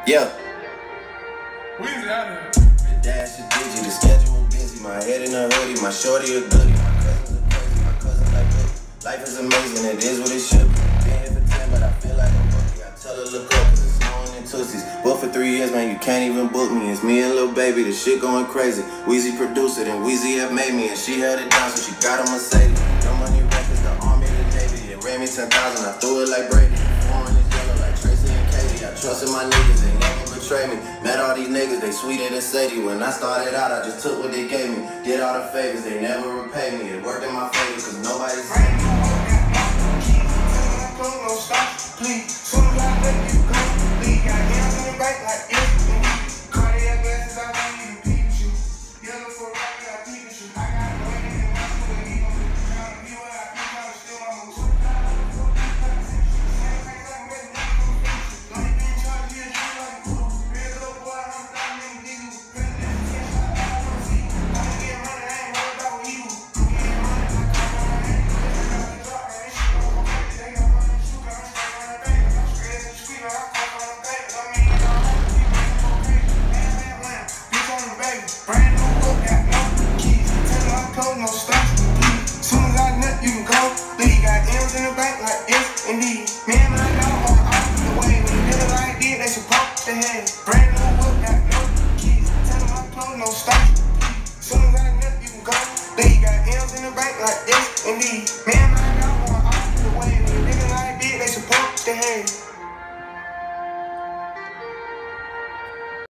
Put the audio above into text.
Yeah. Weezy out of here. The dash is digi, the schedule busy. My head in a hoodie, my shorty a goodie. My cousins are crazy, my cousin like me. Life is amazing, it is what it should be. Been here for 10, but I feel like I'm rookie. I tell her look up, cause it's snowing in Tootsies. But for 3 years, man, you can't even book me. It's me and Lil Baby, the shit going crazy. Weezy produced it, and Weezy have made me. And she held it down, so she got a Mercedes. No money records, the army, the Navy. It ran me 10,000, I threw it like Brady. Foreign is yellow like Tracy and Katie. I trusted my niggas, they never betray me. Met all these niggas, they sweeter than Sadie. When I started out, I just took what they gave me. Did all the favors, they never repay me. It worked in my favor, cause nobody's saying me. Please, soon as I let you go, leave got hands in the back like yes. Cardiac glasses, I want you to peep you. Yellow for rock, I peep you. I got a way in my school, and he gon' be trying to be what I think, trying to steal my moves. Don't even try to be a shit like you. Real little boy, I'm not nigga, nigga. President, I wanna see you. I can get money, I ain't worried about what you. You get money, I come on, I ain't gonna drop, man. This shit gon' go crazy. They got money, shoot, I'm brand new whip, got no keys. Tell my clothes, no stops. Soon as I nut, you can go. Leave got M's in the bank like S and D. Me and my dog on the opposite way. When you niggas like this, they supposed to have. Brand new whip, got no keys. Tell my clothes, no stops. Soon as I nut, you can go. Leave got M's in the bank like S and D.